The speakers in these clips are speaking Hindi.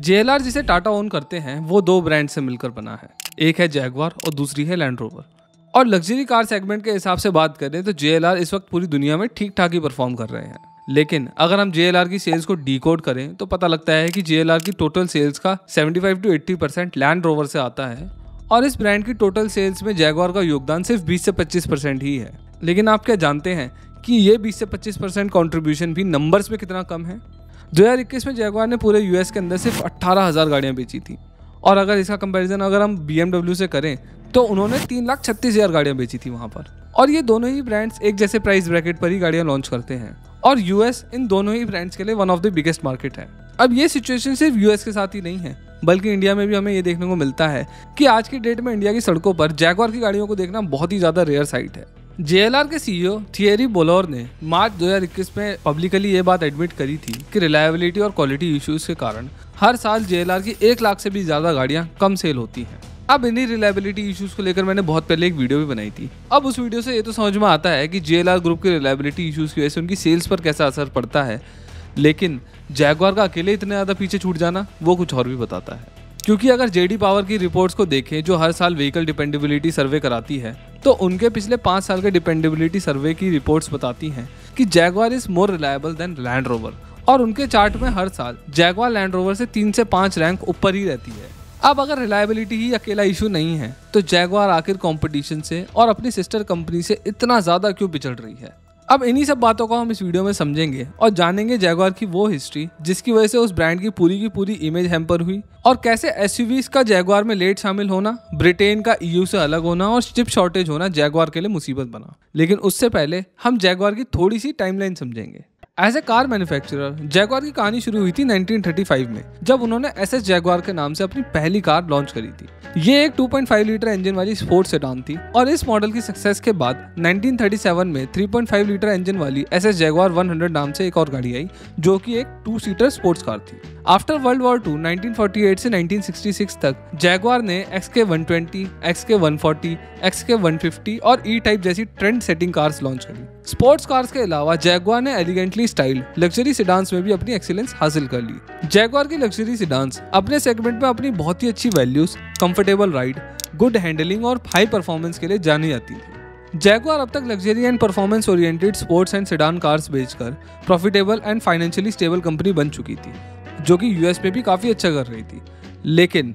JLR जिसे टाटा ओन करते हैं वो दो ब्रांड से मिलकर बना है, एक है जैगवार और दूसरी है लैंड रोवर। और लग्जरी कार सेगमेंट के हिसाब से बात करें तो JLR इस वक्त पूरी दुनिया में ठीक ठाक ही परफॉर्म कर रहे हैं। लेकिन अगर हम JLR की सेल्स को डिकोड करें तो पता लगता है कि JLR की टोटल सेल्स का 75 to 80% लैंड रोवर से आता है और इस ब्रांड की टोटल सेल्स में जैगवार का योगदान सिर्फ 20 से 25% ही है। लेकिन आप क्या जानते हैं कि ये 20 से 25% कॉन्ट्रीब्यूशन भी नंबर्स में कितना कम है। 2021 में जैगवार ने पूरे US के अंदर सिर्फ 18,000 गाड़ियाँ बेची थी और अगर इसका कंपैरिजन अगर हम BMW से करें तो उन्होंने 3,36,000 गाड़ियाँ बेची थी वहाँ पर। और ये दोनों ही ब्रांड्स एक जैसे प्राइस ब्रैकेट पर ही गाड़ियाँ लॉन्च करते हैं और US इन दोनों ही ब्रांड्स के लिए one of the biggest market है। अब ये सिचुएशन सिर्फ US के साथ ही नहीं है बल्कि इंडिया में भी हमें ये देखने को मिलता है कि आज की डेट में इंडिया की सड़कों पर जैगवार की गाड़ियों को देखना बहुत ही ज़्यादा रेयर साइट है। JLR के CEO थियरी बोलोर ने मार्च 2021 में पब्लिकली ये बात एडमिट करी थी कि रिलायबिलिटी और क्वालिटी इश्यूज के कारण हर साल JLR की 1 लाख से भी ज़्यादा गाड़ियाँ कम सेल होती हैं। अब इन्हीं रिलायबिलिटी इश्यूज को लेकर मैंने बहुत पहले एक वीडियो भी बनाई थी। अब उस वीडियो से ये तो समझ में आता है कि JLR ग्रुप के रिलायबिलिटी इश्यूज की वजह से उनकी सेल्स पर कैसा असर पड़ता है, लेकिन जैगवार का अकेले इतने ज़्यादा पीछे छूट जाना वो कुछ और भी बताता है। क्योंकि अगर JD पावर की रिपोर्ट्स को देखें जो हर साल व्हीकल डिपेंडेबिलिटी सर्वे कराती है तो उनके पिछले 5 साल के डिपेंडेबिलिटी सर्वे की रिपोर्ट्स बताती हैं कि Jaguar is more reliable than Land Rover और उनके चार्ट में हर साल जैगवार लैंड रोवर से 3 से 5 रैंक ऊपर ही रहती है। अब अगर रिलायबिलिटी ही अकेला इशू नहीं है तो जैगवार आखिर कंपटीशन से और अपनी सिस्टर कंपनी से इतना ज़्यादा क्यों पिछड़ रही है। अब इन्हीं सब बातों को हम इस वीडियो में समझेंगे और जानेंगे जैगवार की वो हिस्ट्री जिसकी वजह से उस ब्रांड की पूरी इमेज हैम्पर हुई और कैसे SUVs का जैगवार में लेट शामिल होना, ब्रिटेन का EU से अलग होना और चिप शॉर्टेज होना जैगवार के लिए मुसीबत बना। लेकिन उससे पहले हम जैगवार की थोड़ी सी टाइमलाइन समझेंगे। As a car manufacturer Jaguar की कहानी शुरू हुई थी 1935 में जब उन्होंने SS जैगवार के नाम से अपनी पहली कार लॉन्च करी थी। ये एक 2.5 लीटर इंजन वाली स्पोर्ट्स सेडान थी और इस मॉडल की सक्सेस के बाद 1937 में 3.5 लीटर इंजन वाली SS जैगवार 100 नाम से एक और गाड़ी आई जो कि एक 2 सीटर स्पोर्ट्स कार थी। आफ्टर वर्ल्ड वॉर 2 1948 से 1966 तक जैगवार ने XK120, XK140, XK150 और E टाइप जैसी ट्रेंड सेटिंग कार्स लॉन्च करी। स्पोर्ट्स कार्स के अलावा जैगवार ने एलिगेंटली स्टाइल्ड लग्जरी सिडान्स में भी अपनी एक्सीलेंस हासिल कर ली। जैगवार की लग्जरी सिडान्स अपने सेगमेंट में अपनी बहुत ही अच्छी values, comfortable ride, good handling और हाई परफॉर्मेंस के लिए जानी जाती थी। जैगवार अब तक luxury and performance oriented sports and sedan cars बेचकर profitable and financially stable company बन चुकी थी जो कि US में भी काफ़ी अच्छा कर रही थी। लेकिन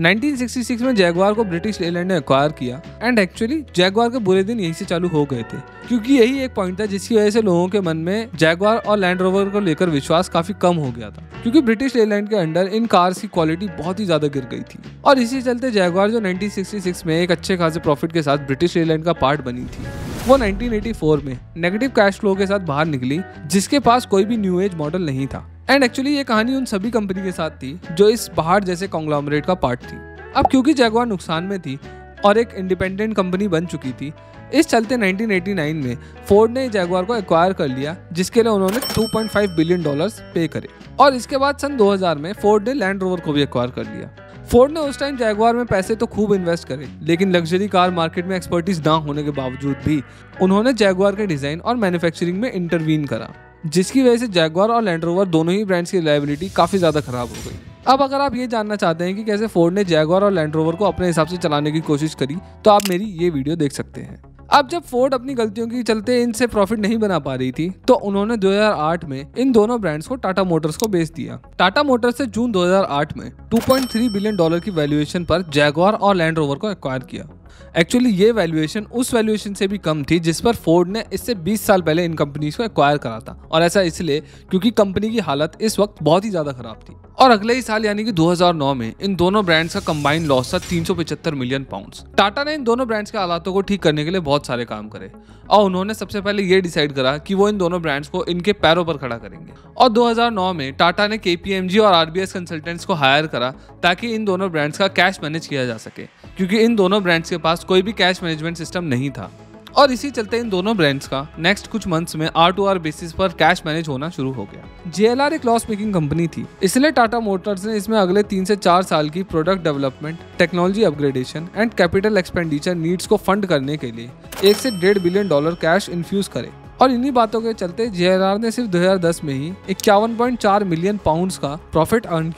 1966 में जैगवार को ब्रिटिश लेलैंड ने एक्वायर किया एंड एक्चुअली जैगवार के बुरे दिन यहीं से चालू हो गए थे क्योंकि यही एक पॉइंट था जिसकी वजह से लोगों के मन में जैगवार और लैंड रोवर को लेकर विश्वास काफी कम हो गया था क्योंकि ब्रिटिश लेलैंड के अंडर इन कार्स की क्वालिटी बहुत ही ज्यादा गिर गई थी और इसी चलते जैगवार जो 1966 में एक अच्छे खासे प्रॉफिट के साथ ब्रिटिश लेलैंड का पार्ट बनी थी वो 1984 में नेगेटिव कैश फ्लो के साथ बाहर निकली जिसके पास कोई भी न्यू एज मॉडल नहीं था। एंड एक्चुअली ये कहानी उन सभी कंपनी के साथ थी जो इस बाहर जैसे कॉन्ग्लोमरेट का पार्ट थी। अब क्योंकि जैगवार नुकसान में थी और एक इंडिपेंडेंट कंपनी बन चुकी थी इस चलते 1989 में फोर्ड ने जैगवार को एक्वायर कर लिया जिसके लिए उन्होंने $2.5 बिलियन पे करे और इसके बाद सन 2000 में फोर्ड ने लैंड रोवर को भी एक्वायर कर लिया। फोर्ड ने उस टाइम जैगवार में पैसे तो खूब इन्वेस्ट करे लेकिन लग्जरी कार मार्केट में एक्सपर्टीज ना होने के बावजूद भी उन्होंने जैगवार के डिजाइन और मैन्युफैक्चरिंग में इंटरवीन करा जिसकी वजह से जैगवार और लैंड रोवर दोनों ही ब्रांड्स की रिलायबिलिटी काफी ज्यादा खराब हो गई। अब अगर आप ये जानना चाहते हैं कि कैसे फोर्ड ने जैगवार और लैंड रोवर को अपने हिसाब से चलाने की कोशिश करी तो आप मेरी ये वीडियो देख सकते हैं। अब जब फोर्ड अपनी गलतियों के चलते इनसे प्रॉफिट नहीं बना पा रही थी तो उन्होंने 2008 में इन दोनों ब्रांड्स को टाटा मोटर्स को बेच दिया। टाटा मोटर्स से जून 2008 में $2.3 बिलियन की वैल्यूएशन पर जैगवार और लैंड रोवर को एक्वायर किया। एक्चुअली ये वैल्यूएशन उस वैल्यूएशन से भी कम थी जिस पर फोर्ड ने इससे 20 साल पहले इन कंपनीज को एक्वायर करा था और ऐसा इसलिए क्योंकि कंपनी की हालत इस वक्त बहुत ही ज्यादा खराब थी और अगले ही साल यानी कि 2009 में इन दोनों ब्रांड्स का कंबाइंड लॉस था 375 मिलियन पाउंड्स। टाटा ने इन दोनों ब्रांड्स के हालातों को ठीक करने के लिए बहुत सारे काम करे और उन्होंने सबसे पहले ये डिसाइड करा कि वो इन दोनों ब्रांड्स को इनके पैरों पर खड़ा करेंगे और 2009 में टाटा ने KPMG और RBS कंसल्टेंट्स को हायर करा ताकि इन दोनों ब्रांड्स का कैश मैनेज किया जा सके क्योंकि इन दोनों ब्रांड्स के पास कोई भी कैश मैनेजमेंट सिस्टम नहीं था और इसी चलते इन दोनों ब्रांड्स का नेक्स्ट कुछ मंथ्स में R2R बेसिस पर कैश मैनेज होना शुरू हो गया। JLR एक लॉस मेकिंग कंपनी थी इसलिए टाटा मोटर्स ने इसमें अगले 3 से 4 साल की product development, technology upgradation and capital expenditure needs को फंड करने के लिए $1 से $1.5 बिलियन कैश इन्फ्यूज करे और इन्हीं बातों के चलते JLR ने सिर्फ 2010 में ही 51.4 मिलियन पाउंड्स का प्रॉफिट अर्न किया।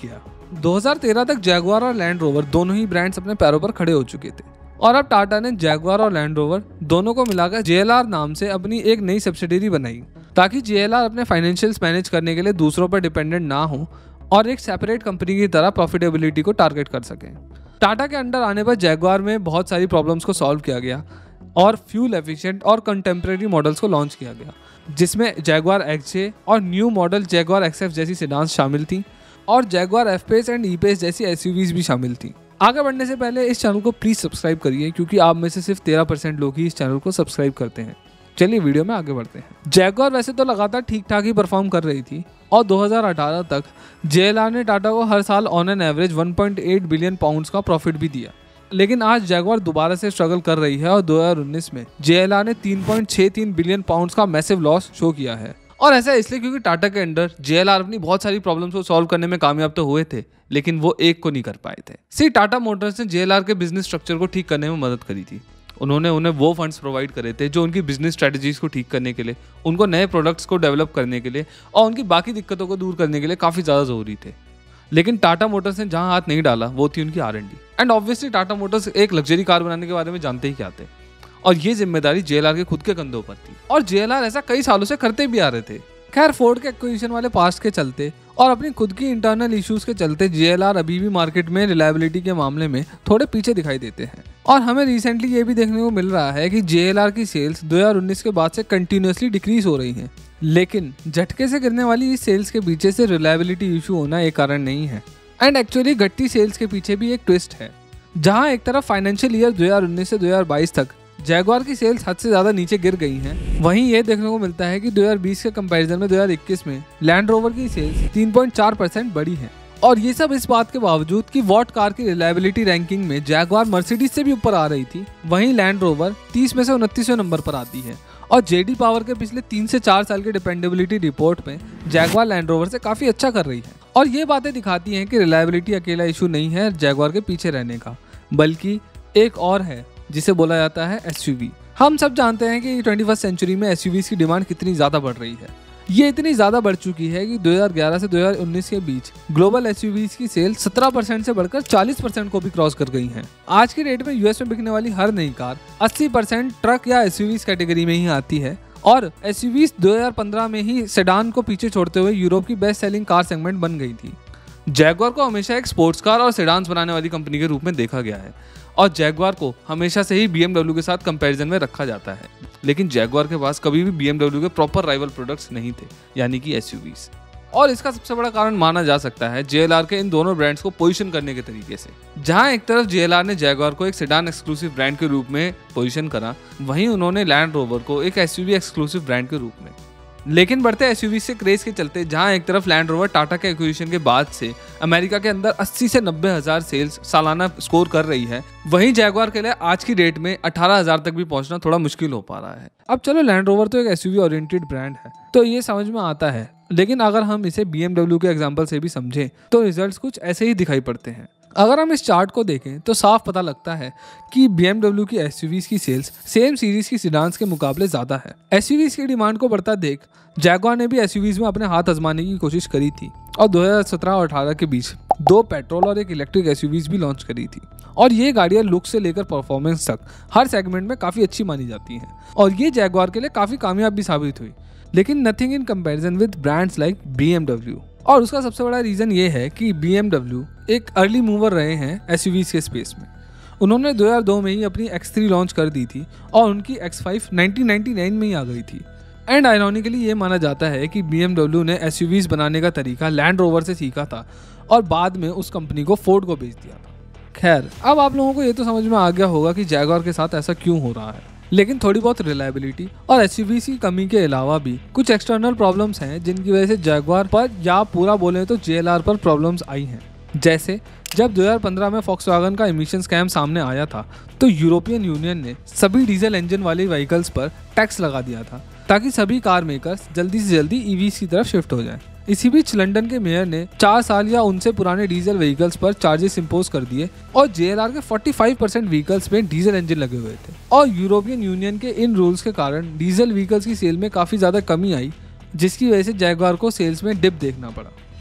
2013 तक जैगुआर और लैंड रोवर दोनों ही ब्रांड्स अपने पैरों पर खड़े हो चुके थे और अब टाटा ने जैगुआर और लैंड रोवर दोनों को मिलाकर JLR नाम से अपनी एक नई सब्सिडरी बनाई ताकि JLR अपने फाइनेंशियल्स मैनेज करने के लिए दूसरों पर डिपेंडेंट ना हो और एक सेपरेट कंपनी की तरह प्रॉफिटेबिलिटी को टारगेट कर सकें। टाटा के अंडर आने पर जैगुआर में बहुत सारी प्रॉब्लम्स को सॉल्व किया गया और फ्यूल एफिशिएंट और कंटेम्प्रेरी मॉडल्स को लॉन्च किया गया, जिसमें जैगुआर XJ और न्यू मॉडल जैगुआर XF जैसी सेडान्स शामिल थी और जैगुआर F-Pace एंड E-Pace जैसी SUVs भी शामिल थी। आगे बढ़ने से पहले इस चैनल को प्लीज सब्सक्राइब करिए क्योंकि आप में से सिर्फ 13% लोग ही इस चैनल को सब्सक्राइब करते हैं। चलिए वीडियो में आगे बढ़ते हैं। जैगुआर वैसे तो लगातार ठीक ठाक ही परफॉर्म कर रही थी और 2018 तक JLR ने टाटा को हर साल on an average 1.8 billion pounds का प्रॉफिट भी दिया। लेकिन आज जैगुआर दोबारा से स्ट्रगल कर रही है और 2019 में JLR ने 3.63 बिलियन पाउंड्स का मैसिव लॉस शो किया है। और ऐसा इसलिए क्योंकि टाटा के अंडर JLR अपनी बहुत सारी प्रॉब्लम्स को सॉल्व करने में कामयाब तो हुए थे, लेकिन वो एक को नहीं कर पाए थे। टाटा मोटर्स ने JLR के बिजनेस स्ट्रक्चर को ठीक करने में मदद करी थी। उन्होंने उन्हें वो फंड्स प्रोवाइड करे थे जो उनकी बिजनेस स्ट्रेटजीज को ठीक करने के लिए, उनको नए प्रोडक्ट्स को डेवलप करने के लिए और उनकी बाकी दिक्कतों को दूर करने के लिए काफ़ी ज़्यादा ज़रूरी थे। लेकिन टाटा मोटर्स ने जहां हाथ नहीं डाला वो थी उनकी R&D। And obviously Tata Motors एक लग्जरी कार बनाने के बारे में जानते ही क्या थे और ये जिम्मेदारी JLR के खुद के कंधों पर थी और JLR ऐसा कई सालों से करते भी आ रहे थे। खैर, फोर्ड के एक्विजिशन वाले पास्ट के चलते और अपनी खुद की इंटरनल इश्यूज के चलते JLR अभी भी मार्केट में रिलायबिलिटी के मामले में थोड़े पीछे दिखाई देते हैं। और हमें रिसेंटली ये भी देखने को मिल रहा है कि JLR की सेल्स 2019 के बाद से कंटिन्यूसली डिक्रीज हो रही हैं। लेकिन झटके से गिरने वाली इस सेल्स के पीछे से रिलायबिलिटी इशू होना एक कारण नहीं है। एंड एक्चुअली घटती सेल्स के पीछे भी एक ट्विस्ट है, जहां एक तरफ फाइनेंशियल ईयर 2019 से 2022 तक जैगुआर की सेल्स हद से ज्यादा नीचे गिर गई हैं, वहीं ये देखने को मिलता है कि 2020 के कंपैरिजन में 2021 में लैंड रोवर की सेल्स 3.4% बढ़ी है। और ये सब इस बात के बावजूद कि वॉट कार की रिलायबिलिटी रैंकिंग में जैगुआर मर्सिडीज से भी ऊपर आ रही थी, वहीं लैंड रोवर 30 में से 29वें नंबर पर आती है। और JD पावर के पिछले 3 से 4 साल की डिपेंडेबिलिटी रिपोर्ट में जैगुआर लैंड रोवर से काफी अच्छा कर रही है। और ये बातें दिखाती हैं कि रिलायबिलिटी अकेला इशू नहीं है जैगुआर के पीछे रहने का, बल्कि एक और है जिसे बोला जाता है SUV। हम सब जानते हैं कि 21st सेंचुरी में SUVs की डिमांड कितनी ज्यादा बढ़ रही है। ये इतनी ज्यादा बढ़ चुकी है कि 2011 से 2019 के बीच ग्लोबल SUVs की सेल 17% से बढ़कर 40% को भी क्रॉस कर गई हैं। आज की डेट में US में बिकने वाली हर नई कार 80% ट्रक या SUVs कैटेगरी में ही आती है और SUVs 2015 में ही सेडान को पीछे छोड़ते हुए यूरोप की बेस्ट सेलिंग कार सेगमेंट बन गई थी। जैगुआर को हमेशा एक स्पोर्ट्स कार और सेडान्स बनाने वाली कंपनी के रूप में देखा गया है और जैगुआर को हमेशा से ही BMW के साथ कंपैरिजन में रखा जाता है। लेकिन जैगुआर के पास कभी भी BMW के प्रॉपर राइवल प्रोडक्ट्स नहीं थे, यानी कि SUVs। और इसका सबसे बड़ा कारण माना जा सकता है JLR के इन दोनों ब्रांड्स को पोजीशन करने के तरीके से। जहां एक तरफ JLR ने जैगुआर को एक सेडान एक्सक्लूसिव ब्रांड के रूप में पोजीशन करा, वहीं उन्होंने लैंड रोवर को एक SUV एक्सक्लूसिव ब्रांड के रूप में। लेकिन बढ़ते SUV से क्रेज के चलते जहां एक तरफ लैंड रोवर टाटा के एक्विजिशन के बाद से अमेरिका के अंदर 80 से 90 हजार सेल्स सालाना स्कोर कर रही है, वहीं जैगुआर के लिए आज की डेट में 18,000 तक भी पहुंचना थोड़ा मुश्किल हो पा रहा है। अब चलो, लैंड रोवर तो एक SUV ओरिएंटेड ब्रांड है तो ये समझ में आता है, लेकिन अगर हम इसे BMW के एग्जाम्पल से भी समझें तो रिजल्ट्स कुछ ऐसे ही दिखाई पड़ते हैं। अगर हम इस चार्ट को देखें तो साफ पता लगता है कि BMW की SUVs की सेल्स सेम सीरीज की सेडान्स के मुकाबले ज्यादा है। SUVs की डिमांड को बढ़ता देख जैगुआर ने भी SUVs में अपने हाथ आजमाने की कोशिश करी थी और 2017 और 18 के बीच 2 पेट्रोल और एक इलेक्ट्रिक SUVs भी लॉन्च करी थी। और ये गाड़ियां लुक से लेकर परफॉर्मेंस तक हर सेगमेंट में काफी अच्छी मानी जाती हैं और ये जैगुआर के लिए काफी कामयाब भी साबित हुई। लेकिन nothing in comparison with brands like BMW। और उसका सबसे बड़ा रीजन ये है कि BMW एक अर्ली मूवर रहे हैं SUVs के स्पेस में। उन्होंने 2002 में ही अपनी X3 लॉन्च कर दी थी और उनकी X5 1999 में ही आ गई थी। एंड आयरॉनिकली ये माना जाता है कि BMW ने SUVs बनाने का तरीका लैंड रोवर से सीखा था और बाद में उस कंपनी को फोर्ड को बेच दिया था। खैर, अब आप लोगों को ये तो समझ में आ गया होगा कि जैगुआर के साथ ऐसा क्यों हो रहा है। लेकिन थोड़ी बहुत रिलायबिलिटी और SUVs की कमी के अलावा भी कुछ एक्सटर्नल प्रॉब्लम्स हैं जिनकी वजह से जैगुआर पर, या पूरा बोले तो JLR पर प्रॉब्लम्स आई हैं। जैसे जब 2015 में फॉक्सवैगन का एमिशन स्कैम सामने आया था तो यूरोपियन यूनियन ने सभी डीजल इंजन वाले व्हीकल्स पर टैक्स लगा दिया था ताकि सभी कार मेकर्स जल्दी से जल्दी EVs की तरफ शिफ्ट हो जाएं। इसी बीच लंदन के मेयर ने 4 साल या उनसे पुराने डीजल व्हीकल्स पर चार्जेस इंपोज कर दिए और JLR के 45% व्हीकल्स में डीजल इंजन लगे हुए थे। और यूरोपियन यूनियन के इन रूल्स के कारण डीजल व्हीकल्स की सेल में काफी ज्यादा कमी आई, जिसकी वजह से जैगुआर को सेल्स में डिप देखना पड़ा।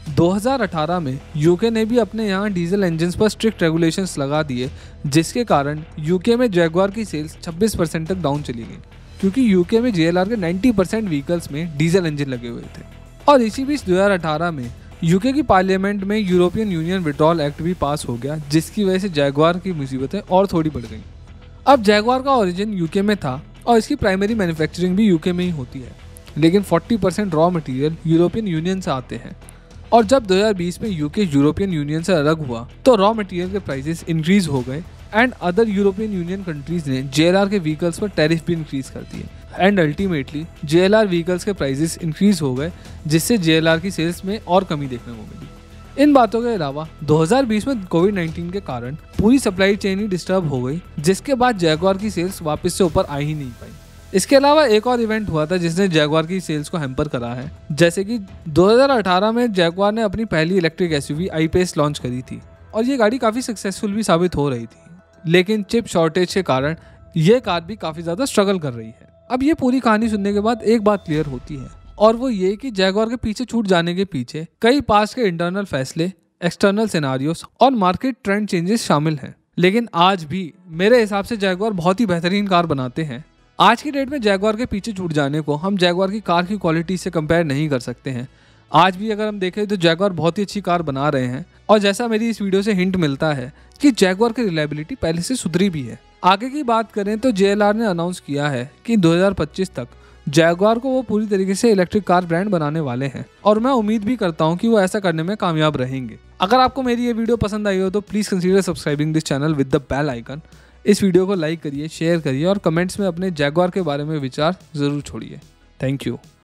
2018 में यूके ने भी अपने यहाँ डीजल इंजन्स पर स्ट्रिक्ट रेगुलेशंस लगा दिए, जिसके कारण यूके में जैगवार की सेल्स 26% तक डाउन चली गई, क्योंकि यूके में JLR के 90% व्हीकल्स में डीजल इंजन लगे हुए थे। और इसी बीच 2018 में यूके की पार्लियामेंट में यूरोपियन यूनियन विड्रॉल एक्ट भी पास हो गया, जिसकी वजह से जैगवार की मुसीबतें और थोड़ी बढ़ गई। अब जैगवार का ओरिजिन यूके में था और इसकी प्राइमरी मैन्युफैक्चरिंग भी यूके में ही होती है, लेकिन 40% रॉ मटेरियल यूरोपियन यूनियन से आते हैं। और जब 2020 में यूके यूरोपियन यूनियन से अलग हुआ तो रॉ मटेरियल के प्राइसेस इंक्रीज हो गए and other European Union countries ने JLR के व्हीकल्स पर टैरिफ भी इंक्रीज कर दिए एंड अल्टीमेटली JLR व्हीकल्स के प्राइसेस इंक्रीज हो गए, जिससे JLR की सेल्स में और कमी देखने को मिली। इन बातों के अलावा 2020 में कोविड-19 के कारण पूरी सप्लाई चेन ही डिस्टर्ब हो गई, जिसके बाद जैगवार की सेल्स वापस से ऊपर आ ही नहीं पाई। इसके अलावा एक और इवेंट हुआ था जिसने जैगवार की सेल्स को हैम्पर करा है, जैसे कि 2018 में जैगवार ने अपनी पहली इलेक्ट्रिक SUV I-Pace लॉन्च करी थी और ये गाड़ी काफ़ी सक्सेसफुल भी साबित हो रही थी, लेकिन चिप शॉर्टेज के कारण ये कार भी काफ़ी ज़्यादा स्ट्रगल कर रही है। अब ये पूरी कहानी सुनने के बाद एक बात क्लियर होती है, और वो ये कि जैगवार के पीछे छूट जाने के पीछे कई पास्ट के इंटरनल फैसले, एक्सटर्नल सिनारियोस और मार्केट ट्रेंड चेंजेस शामिल हैं। लेकिन आज भी मेरे हिसाब से जैगवार बहुत ही बेहतरीन कार बनाते हैं। आज की डेट में जैगवार के पीछे छूट जाने को हम जैगवार की कार की क्वालिटी से कंपेयर नहीं कर सकते हैं। आज भी अगर हम देखें तो जैगवार बहुत ही अच्छी कार बना रहे हैं, और जैसा मेरी इस वीडियो से हिंट मिलता है कि जैगवार की रिलायबिलिटी पहले से सुधरी भी है। आगे की बात करें तो JLR ने अनाउंस किया है कि 2025 तक जैगवार को वो पूरी तरीके से इलेक्ट्रिक कार ब्रांड बनाने वाले हैं, और मैं उम्मीद भी करता हूँ कि वो ऐसा करने में कामयाब रहेंगे। अगर आपको मेरी ये वीडियो पसंद आई हो तो please consider subscribing this channel with the bell icon. इस वीडियो को लाइक करिए, शेयर करिए और कमेंट्स में अपने जैगवार के बारे में विचार ज़रूर छोड़िए। Thank you.